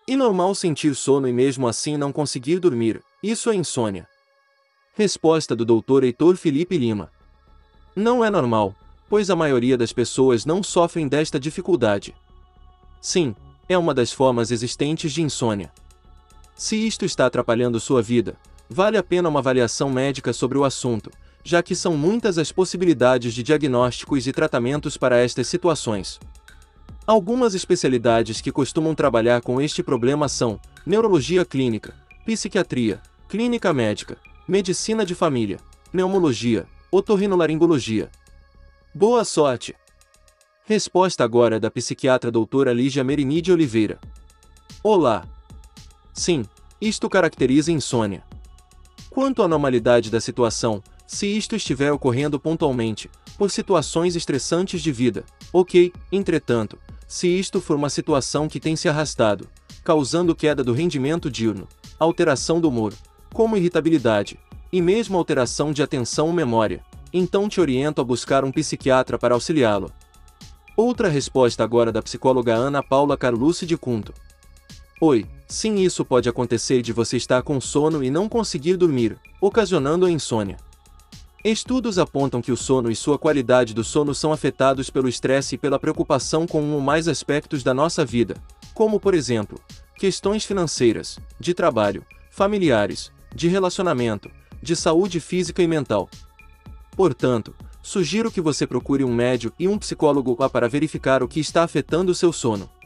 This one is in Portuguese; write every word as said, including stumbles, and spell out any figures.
É normal sentir sono e mesmo assim não conseguir dormir, isso é insônia. Resposta do doutor Heitor Felipe Lima. Não é normal, pois a maioria das pessoas não sofrem desta dificuldade. Sim, é uma das formas existentes de insônia. Se isto está atrapalhando sua vida, vale a pena uma avaliação médica sobre o assunto, já que são muitas as possibilidades de diagnósticos e tratamentos para estas situações. Algumas especialidades que costumam trabalhar com este problema são neurologia clínica, psiquiatria, clínica médica, medicina de família, pneumologia, otorrinolaringologia. Boa sorte! Resposta agora é da psiquiatra doutora Lígia Merini de Oliveira. Olá! Sim, isto caracteriza insônia. Quanto à normalidade da situação, se isto estiver ocorrendo pontualmente, por situações estressantes de vida, ok, entretanto, se isto for uma situação que tem se arrastado, causando queda do rendimento diurno, alteração do humor, como irritabilidade, e mesmo alteração de atenção ou memória, então te oriento a buscar um psiquiatra para auxiliá-lo. Outra resposta agora da psicóloga Ana Paula Carlucci de Cunto. Oi, sim, isso pode acontecer de você estar com sono e não conseguir dormir, ocasionando a insônia. Estudos apontam que o sono e sua qualidade do sono são afetados pelo estresse e pela preocupação com um ou mais aspectos da nossa vida, como por exemplo, questões financeiras, de trabalho, familiares, de relacionamento, de saúde física e mental. Portanto, sugiro que você procure um médico e um psicólogo para verificar o que está afetando o seu sono.